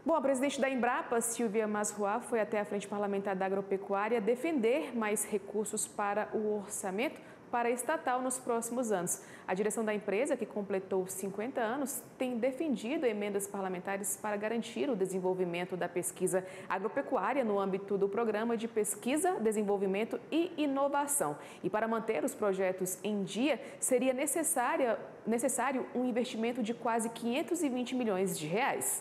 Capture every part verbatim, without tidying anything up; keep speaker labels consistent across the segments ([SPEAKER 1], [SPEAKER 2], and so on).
[SPEAKER 1] Bom, a presidente da Embrapa, Silvia Masruá, foi até a Frente Parlamentar da Agropecuária defender mais recursos para o orçamento para a estatal nos próximos anos. A direção da empresa, que completou cinquenta anos, tem defendido emendas parlamentares para garantir o desenvolvimento da pesquisa agropecuária no âmbito do Programa de Pesquisa, Desenvolvimento e Inovação. E para manter os projetos em dia, seria necessária, necessário um investimento de quase quinhentos e vinte milhões de reais.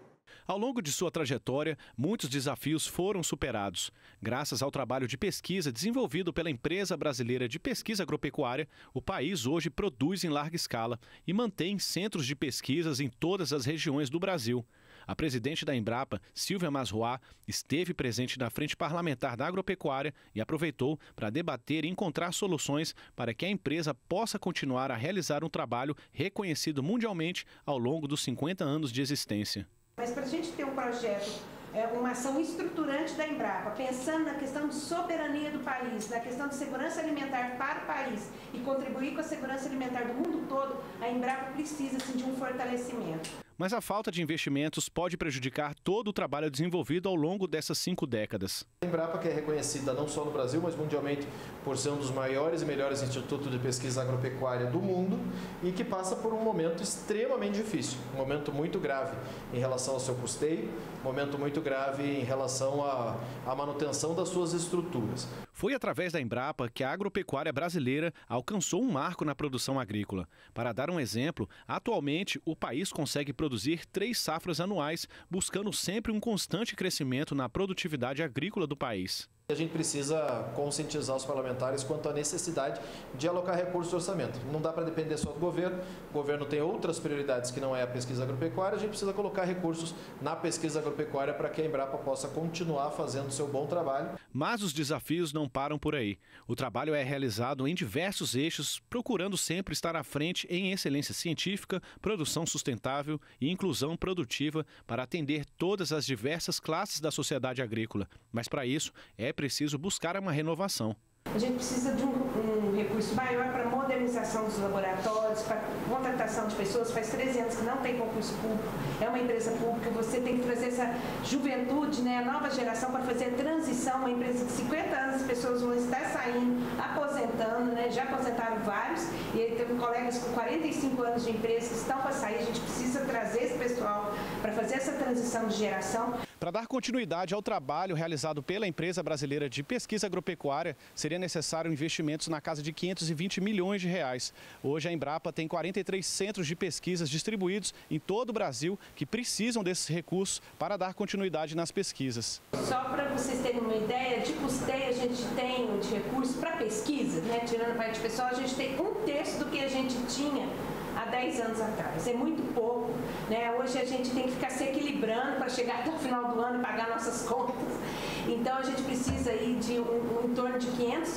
[SPEAKER 2] Ao longo de sua trajetória, muitos desafios foram superados. Graças ao trabalho de pesquisa desenvolvido pela Empresa Brasileira de Pesquisa Agropecuária, o país hoje produz em larga escala e mantém centros de pesquisas em todas as regiões do Brasil. A presidente da Embrapa, Silvia Masruá, esteve presente na Frente Parlamentar da Agropecuária e aproveitou para debater e encontrar soluções para que a empresa possa continuar a realizar um trabalho reconhecido mundialmente ao longo dos cinquenta anos de existência.
[SPEAKER 3] Mas para a gente ter um projeto, uma ação estruturante da Embrapa, pensando na questão de soberania do país, na questão de segurança alimentar para o país e contribuir com a segurança alimentar do mundo todo, a Embrapa precisa sim, de um fortalecimento.
[SPEAKER 2] Mas a falta de investimentos pode prejudicar todo o trabalho desenvolvido ao longo dessas cinco décadas.
[SPEAKER 4] A Embrapa, que é reconhecida não só no Brasil, mas mundialmente por ser um dos maiores e melhores institutos de pesquisa agropecuária do mundo e que passa por um momento extremamente difícil, um momento muito grave em relação ao seu custeio, um momento muito grave em relação à, à manutenção das suas estruturas.
[SPEAKER 2] Foi através da Embrapa que a agropecuária brasileira alcançou um marco na produção agrícola. Para dar um exemplo, atualmente o país consegue produzir três safras anuais, buscando sempre um constante crescimento na produtividade agrícola do país.
[SPEAKER 4] A gente precisa conscientizar os parlamentares quanto à necessidade de alocar recursos do orçamento. Não dá para depender só do governo, o governo tem outras prioridades que não é a pesquisa agropecuária, a gente precisa colocar recursos na pesquisa agropecuária para que a Embrapa possa continuar fazendo o seu bom trabalho.
[SPEAKER 2] Mas os desafios não param por aí. O trabalho é realizado em diversos eixos, procurando sempre estar à frente em excelência científica, produção sustentável e inclusão produtiva para atender todas as diversas classes da sociedade agrícola. Mas para isso, é preciso buscar uma renovação.
[SPEAKER 3] A gente precisa de um, um recurso maior para a modernização dos laboratórios, para a contratação de pessoas. Faz treze anos que não tem concurso público, é uma empresa pública, você tem que trazer essa juventude, né, a nova geração para fazer a transição. Uma empresa de cinquenta anos, as pessoas vão estar saindo, aposentando, né, já aposentaram vários, e aí tem colegas com quarenta e cinco anos de empresa que estão para sair. A gente precisa trazer esse pessoal para fazer essa transição de geração.
[SPEAKER 2] Para dar continuidade ao trabalho realizado pela Empresa Brasileira de Pesquisa Agropecuária, seria necessário investimentos na casa de quinhentos e vinte milhões de reais. Hoje a Embrapa tem quarenta e três centros de pesquisas distribuídos em todo o Brasil que precisam desses recursos para dar continuidade nas pesquisas.
[SPEAKER 3] Só para vocês terem uma ideia, de custeio a gente tem de recursos para pesquisa, né? Tirando a parte pessoal, a gente tem um terço do que a gente tinha há dez anos atrás. É muito pouco, né? Hoje a gente tem que ficar se equilibrando para chegar até o final do ano e pagar nossas contas. Então a gente precisa aí de um, um, em torno de quinhentos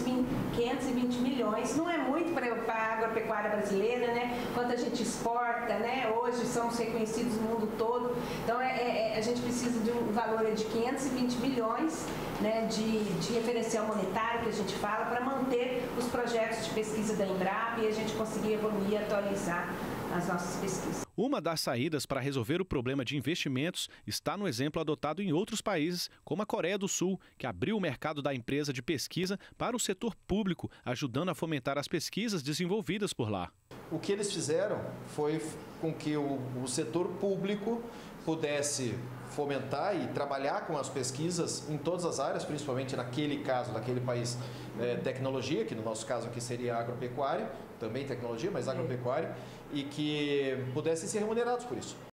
[SPEAKER 3] e vinte milhões. Não é muito para a agropecuária brasileira, né? Quanto a gente exporta, né? Hoje somos reconhecidos no mundo todo. Então é, é, a gente precisa de um valor de quinhentos e vinte milhões, né? De, de referencial monetário que a gente fala para manter os projetos de pesquisa da Embrapa e a gente conseguir evoluir e atualizar as nossas pesquisas.
[SPEAKER 2] Uma das saídas para resolver o problema de investimentos está no exemplo adotado em outros países, como a Coreia do Sul, que abriu o mercado da empresa de pesquisa para o setor público, ajudando a fomentar as pesquisas desenvolvidas por lá.
[SPEAKER 4] O que eles fizeram foi com que o, o setor público pudesse fomentar e trabalhar com as pesquisas em todas as áreas, principalmente naquele caso, naquele país, é, tecnologia, que no nosso caso aqui seria agropecuária, também tecnologia, mas agropecuária, e que pudessem ser remunerados por isso.